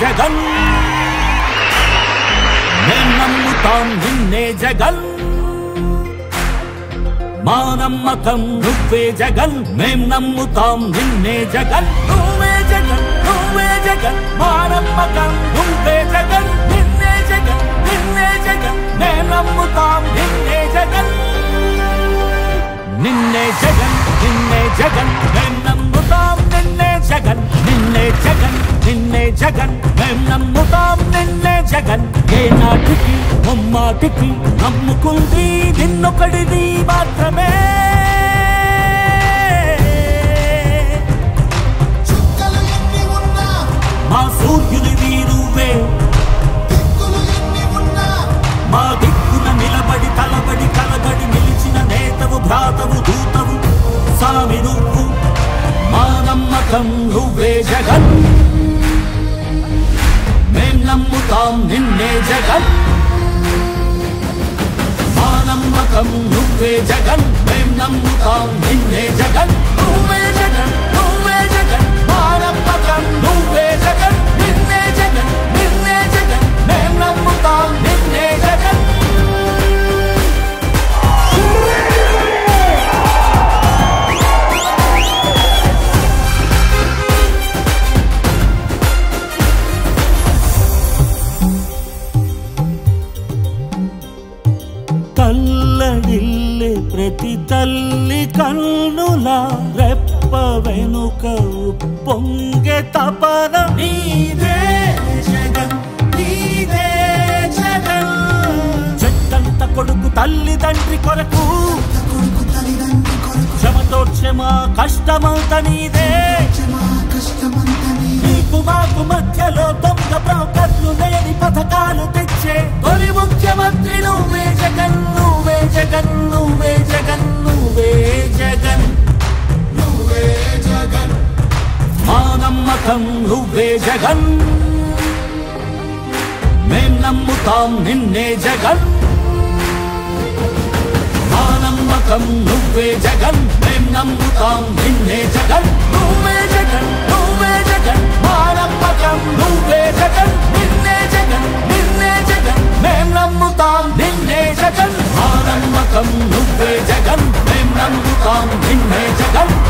జగన్ మేం నమ్ముతాం నిన్నే జగన్ మా నమ్మకం నువ్వే జగన్ మేం నమ్ముతాం నిన్నే జగన్ నువ్వే జగన్ నువ్వే జగన్ మా నమ్మకం నువ్వే జగన్ నిన్నే జగన్ నిన్నే జగన్ మేం నమ్ముతాం నిన్నే జగన్ నిన్నే జగన్ నిన్నే జగన్ మేం నమ్ముతాం నిన్నే జగన్ నిన్నే జగన్ నిన్నే జగన్ మేం నమ్ముతాం నిన్నే జగన్ ఏ నాటికి ముమ్మాటికి నమ్ముకుంది నిన్నొకడిది మాత్రమే మా సూర్యునివి నువ్వే మా దిక్కున నిలబడి తలబడి కలబడి నిలిచిన నేతవు భ్రాతవు దూతవు సామి నువ్వు మా నమ్మకం నువ్వే జగన్ మేం నమ్ముతాం నిన్నే జగన్ మా నమ్మకం నువ్వే జగన్ మేం నమ్ముతాం నిన్నే జగన్ నువ్వే జగన్ నువ్వే జగన్ మా నమ్మకం నువ్వే జగన్ నిన్నే జగన్ నిన్నే జగన్ మేం నమ్ముతాం నిన్నే జగన్ తల్లడిల్లే ప్రతి తల్లి కన్నుల రెప్ప వెనుక పొంగే తపన నీదే జగన్ నీదే జగన్ చెట్టంత కొడుకు తల్లిదండ్రి కొరకు క్షమతోక్షమ కష్టమంత నీదే నీకు మాకు మధ్యలో దొంగ బ్రోకర్లు లేని పథకాలు తెచ్చే తొలి ముఖ్యమంత్రి నువ్వే జగన్ నువ్వే జగన్ నువ్వే జగన్ నువ్వే జగన్ నువ్వే జగన్ మా నమ్మకం నువ్వే జగన్ మేం నమ్ముతాం నిన్నే జగన్ మా నమ్మకం నువ్వే జగన్ మేం నమ్ముతాం నిన్నే జగన్ నువ్వే జగన్ నువ్వే జగన్ మా నమ్మకం నువ్వే జగన్ నిన్నే జగన్ నిన్నే జగన్ మేం నమ్ముతాం నిన్నే జగన్ మా నమ్మకం నువ్వే జగన్ మేం నమ్ముతాం నిన్నే జగన్